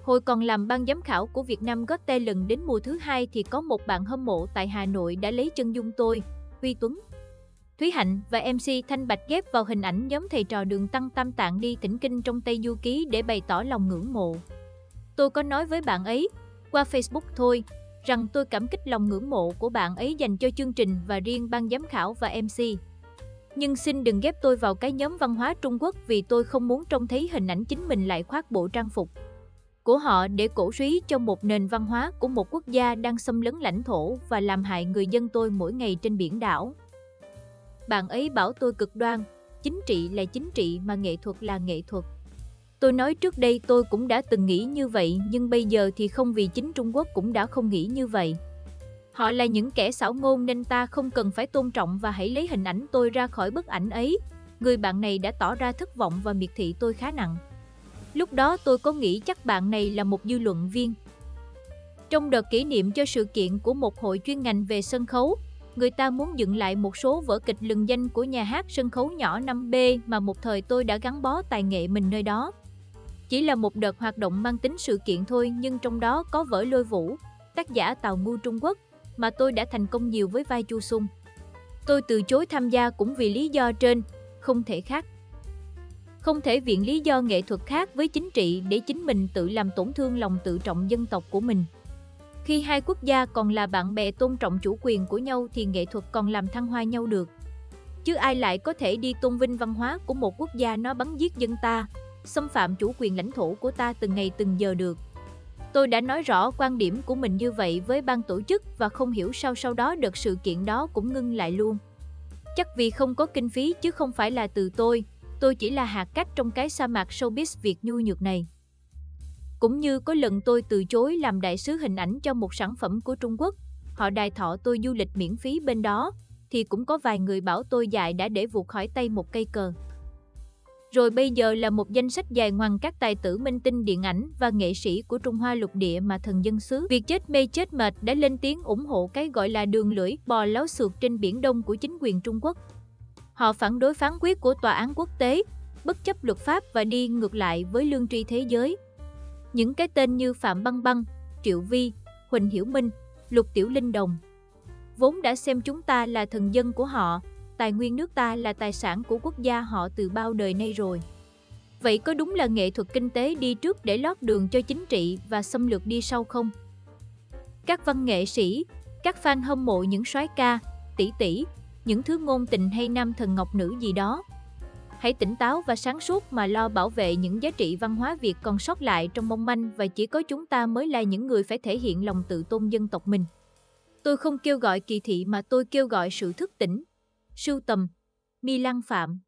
Hồi còn làm ban giám khảo của Vietnam Got Talent đến mùa thứ 2 thì có một bạn hâm mộ tại Hà Nội đã lấy chân dung tôi, Huy Tuấn, Thúy Hạnh và MC Thanh Bạch ghép vào hình ảnh nhóm thầy trò Đường Tăng Tam Tạng đi thỉnh kinh trong Tây Du Ký để bày tỏ lòng ngưỡng mộ. Tôi có nói với bạn ấy, qua Facebook thôi, rằng tôi cảm kích lòng ngưỡng mộ của bạn ấy dành cho chương trình và riêng ban giám khảo và MC. Nhưng xin đừng ghép tôi vào cái nhóm văn hóa Trung Quốc vì tôi không muốn trông thấy hình ảnh chính mình lại khoác bộ trang phục của họ để cổ suý cho một nền văn hóa của một quốc gia đang xâm lấn lãnh thổ và làm hại người dân tôi mỗi ngày trên biển đảo. Bạn ấy bảo tôi cực đoan, chính trị là chính trị mà nghệ thuật là nghệ thuật. Tôi nói trước đây tôi cũng đã từng nghĩ như vậy nhưng bây giờ thì không vì chính Trung Quốc cũng đã không nghĩ như vậy. Họ là những kẻ xảo ngôn nên ta không cần phải tôn trọng và hãy lấy hình ảnh tôi ra khỏi bức ảnh ấy. Người bạn này đã tỏ ra thất vọng và miệt thị tôi khá nặng. Lúc đó tôi có nghĩ chắc bạn này là một dư luận viên. Trong đợt kỷ niệm cho sự kiện của một hội chuyên ngành về sân khấu, người ta muốn dựng lại một số vở kịch lừng danh của nhà hát sân khấu nhỏ 5B mà một thời tôi đã gắn bó tài nghệ mình nơi đó. Chỉ là một đợt hoạt động mang tính sự kiện thôi nhưng trong đó có vở Lôi Vũ, tác giả Tào Ngu Trung Quốc, mà tôi đã thành công nhiều với vai Chu Sung. Tôi từ chối tham gia cũng vì lý do trên, không thể khác. Không thể viện lý do nghệ thuật khác với chính trị để chính mình tự làm tổn thương lòng tự trọng dân tộc của mình. Khi hai quốc gia còn là bạn bè tôn trọng chủ quyền của nhau thì nghệ thuật còn làm thăng hoa nhau được. Chứ ai lại có thể đi tôn vinh văn hóa của một quốc gia nó bắn giết dân ta, xâm phạm chủ quyền lãnh thổ của ta từng ngày từng giờ được. Tôi đã nói rõ quan điểm của mình như vậy với ban tổ chức và không hiểu sao sau đó đợt sự kiện đó cũng ngưng lại luôn. Chắc vì không có kinh phí chứ không phải là từ tôi chỉ là hạt cát trong cái sa mạc showbiz Việt nhu nhược này. Cũng như có lần tôi từ chối làm đại sứ hình ảnh cho một sản phẩm của Trung Quốc, họ đài thọ tôi du lịch miễn phí bên đó, thì cũng có vài người bảo tôi dại đã để vụt khỏi tay một cây cờ. Rồi bây giờ là một danh sách dài ngoằng các tài tử minh tinh điện ảnh và nghệ sĩ của Trung Hoa lục địa mà thần dân xứ Việt chết mê chết mệt đã lên tiếng ủng hộ cái gọi là đường lưỡi bò láo xược trên Biển Đông của chính quyền Trung Quốc. Họ phản đối phán quyết của tòa án quốc tế, bất chấp luật pháp và đi ngược lại với lương tri thế giới. Những cái tên như Phạm Băng Băng, Triệu Vi, Huỳnh Hiểu Minh, Lục Tiểu Linh Đồng vốn đã xem chúng ta là thần dân của họ, tài nguyên nước ta là tài sản của quốc gia họ từ bao đời nay rồi. Vậy có đúng là nghệ thuật kinh tế đi trước để lót đường cho chính trị và xâm lược đi sau không? Các văn nghệ sĩ, các fan hâm mộ những soái ca, tỷ tỷ, những thứ ngôn tình hay nam thần ngọc nữ gì đó, hãy tỉnh táo và sáng suốt mà lo bảo vệ những giá trị văn hóa Việt còn sót lại trong mong manh và chỉ có chúng ta mới là những người phải thể hiện lòng tự tôn dân tộc mình. Tôi không kêu gọi kỳ thị mà tôi kêu gọi sự thức tỉnh. Sưu tầm, My Lăng Phạm.